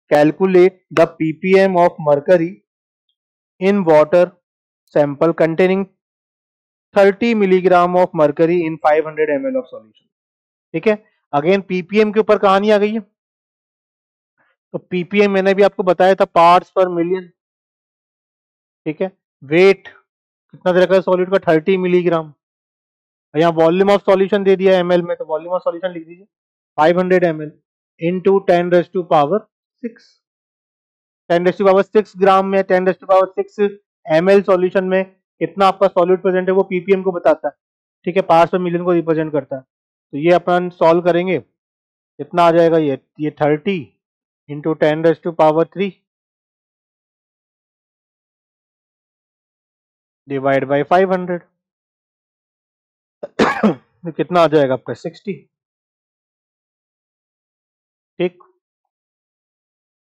Calculate the ppm of mercury in water sample containing 30 milligram of mercury in 500 ml of solution. ठीक है, again ppm के ऊपर कहानी आ गई है। तो पीपीएम मैंने भी आपको बताया था, पार्ट्स पर मिलियन। ठीक है, वेट कितना दे रखा है सॉल्यूट का, 30 मिलीग्राम। यहाँ वॉल्यूम ऑफ सॉल्यूशन दे दिया एमएल में, तो वॉल्यूम ऑफ सॉल्यूशन लिख दीजिए 500 ml इंटू 10⁻6। 10⁻6 ग्राम में 10⁻6 ml सॉल्यूशन में कितना आपका सॉल्यूट प्रेजेंट है वो पीपीएम को बताता है। ठीक है, पार्ट्स पर मिलियन को रिप्रेजेंट करता है। तो ये अपन सॉल्व करेंगे, कितना आ जाएगा ये 30 इंटू 10⁻3 डिवाइड बाई 500 कितना आ जाएगा आपका 60। ठीक,